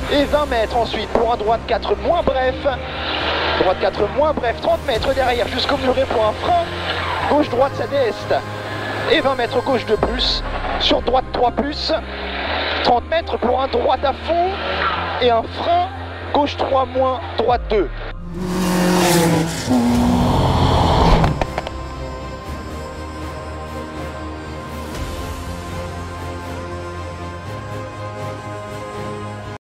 et 20 mètres ensuite pour un droite 4 moins bref. Droite 4 moins bref, 30 mètres derrière jusqu'au muret pour un frein. Gauche-droite, ça d'est. Et 20 mètres gauche de plus. Sur droite 3 plus. 30 mètres pour un droite à fond. Et un frein. Gauche 3 moins, droite 2.